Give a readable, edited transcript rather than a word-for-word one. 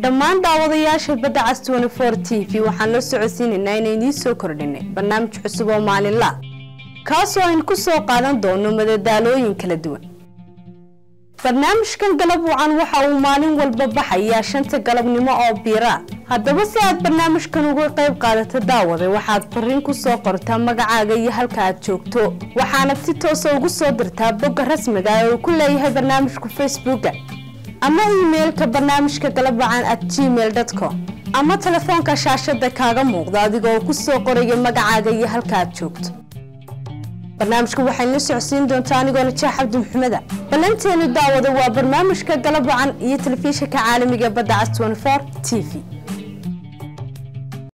dhammaan daawadayaasha badda cas 24 TV waxaan la socodsiinaynaa inay soo kordhinay barnaamij cusub oo maalinle ah kaasoo aan ku soo qaadan doono madadaalooyin kala duwan. barnaamijkan galab wacan waxa uu maalin walba baxaya 5 galabnimo oo biira. haddaba si aad barnaamijkan uga qayb qaadato daawada waxaad fariin ku soo qortaa magacaaga iyo halka aad joogto. waxaana si toos ah ugu soo dirtaa bogga rasmiga ah ee ku leeyahay barnaamijka Facebook ama emailka barnaamijka galabwacan@gmail.com ama telefoonka shaashada kaaga muuqda adigoo ku soo qoraya magacaaga iyo halka aad joogto. barnaamijku waxay la socodsiin doontaa anigoo Najaax Cabdi Maxamed. balanteenu daawada waa barnaamijka galab wacan iyo telefishinka caalamiga badda cas 24 TV.